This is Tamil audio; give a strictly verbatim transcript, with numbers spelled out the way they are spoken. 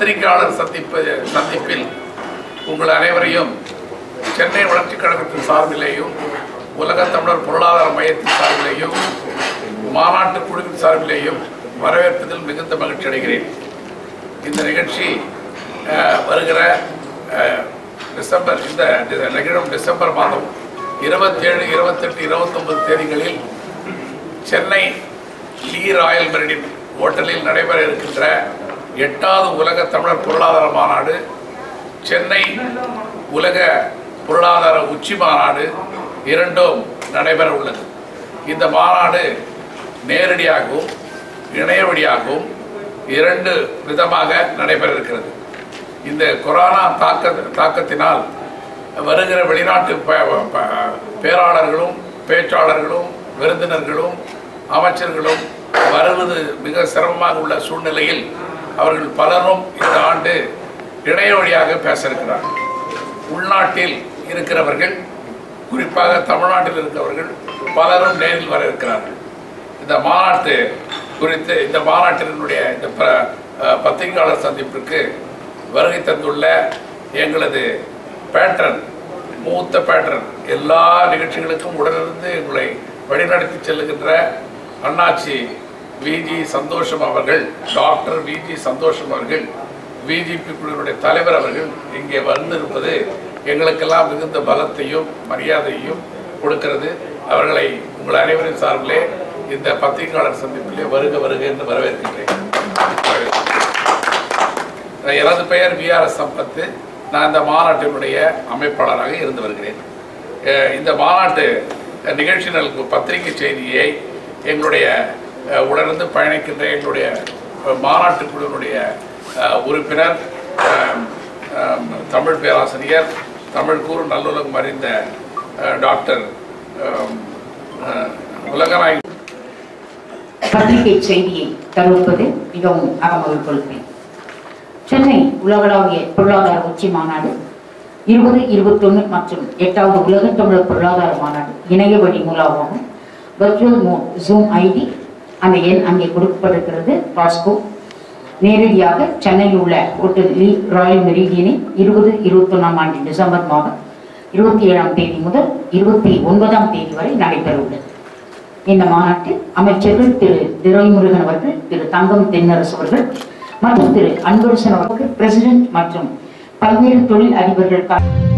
பத்திரிகையாளர் சந்திப்பு சந்திப்பில் உங்கள் அனைவரையும் சென்னை வளர்ச்சிக் கழகத்தின் சார்பிலேயும் உலக தமிழர் பொருளாதார மையத்தின் சார்பிலேயும் மாநாட்டு குழுவின் சார்பிலேயும் வரவேற்பதில் மிகுந்த மகிழ்ச்சி அடைகிறேன். இந்த நிகழ்ச்சி வருகிற டிசம்பர் இந்த நிகழும் டிசம்பர் மாதம் இருபத்தேழு இருபத்தெட்டு இருபத்தொன்பது தேதிகளில் சென்னை லீ ராயல் மெரிடியன் ஹோட்டலில் நடைபெற இருக்கின்ற எட்டாவது உலக தமிழர் பொருளாதார மாநாடு, சென்னை உலக பொருளாதார உச்சி மாநாடு இரண்டும் நடைபெற உள்ளது. இந்த மாநாடு நேரடியாகவும் இணைய வழியாகவும் இரண்டு விதமாக நடைபெற இருக்கிறது. இந்த கொரோனா தாக்க தாக்கத்தினால் வருகிற வெளிநாட்டு பேராளர்களும் பேச்சாளர்களும் விருந்தினர்களும் அமைச்சர்களும் வருவது மிக சிரமமாக உள்ள சூழ்நிலையில் அவர்கள் பலரும் இந்த ஆண்டு இணைய வழியாக பேச இருக்கிறார்கள். உள்நாட்டில் இருக்கிறவர்கள், குறிப்பாக தமிழ்நாட்டில் இருக்கிறவர்கள் பலரும் நேரில் வர இருக்கிறார்கள். இந்த மாநாட்டு குறித்து இந்த மாநாட்டினுடைய இந்த பத்திரிகையாளர் சந்திப்பிற்கு வருகை தந்துள்ள எங்களது பேட்ரன், மூத்த பேட்ரன், எல்லா நிகழ்ச்சிகளுக்கும் உடனிருந்து எங்களை வழிநடத்தி செல்லுகின்ற அண்ணாச்சி விஜி சந்தோஷம் அவர்கள், டாக்டர் விஜி சந்தோஷம் அவர்கள், பிஜேபி குழுவினுடைய தலைவர் அவர்கள் இங்கே வந்திருப்பது எங்களுக்கெல்லாம் மிகுந்த பலத்தையும் மரியாதையையும் கொடுக்கிறது. அவர்களை உங்கள் அனைவரின் சார்பிலே இந்த பத்திரிகையாளர் சந்திப்பிலே வருக வருக என்று வரவேற்கின்றேன். எனது பெயர் வி ஆர் எஸ் சம்பத்து. நான் இந்த மாநாட்டினுடைய அமைப்பாளராக இருந்து வருகிறேன். இந்த மாநாட்டு நிகழ்ச்சிகளுக்கு பத்திரிகை செய்தியை எங்களுடைய உடனிருந்து பயணிக்கின்ற எங்களுடைய மாநாட்டு குழுவினுடைய உறுப்பினர், தமிழ் பேராசிரியர், தமிழ் கூறு நல்லுலகம் அறிந்த டாக்டர் உலகநாயகி பத்திரிகை செய்தியை தருவது மிகவும் அகமகிழ் கொள்கிறேன். சென்னை உலகளாவிய பொருளாதார உச்சி மாநாடு இருபது இருபத்தொன்னு மற்றும் எட்டாவது உலக தமிழர் பொருளாதார மாநாடு இணைய வழி மூலமாகவும் வர்ச்சுவல் மோட் ஜூம் ஐடி அந்த எண் அங்கே கொடுக்கப்பட்டிருக்கிறது. பாஸ்கோ நேரடியாக சென்னையில் உள்ள ஹோட்டல் லீ ராயல் மெரிடியனில் இருபது இருபத்தொன்னாம் ஆண்டு டிசம்பர் மாதம் இருபத்தி ஏழாம் தேதி முதல் இருபத்தி ஒன்பதாம் தேதி வரை நடைபெற உள்ளது. இந்த மாநாட்டில் அமைச்சர்கள் திரு துரைமுருகன் அவர்கள், திரு தங்கம் தென்னரசு அவர்கள் மற்றும் திரு அன்பரசன் அவர்கள், பிரசிடென்ட் மற்றும் பல்வேறு தொழில் அதிபர்கள்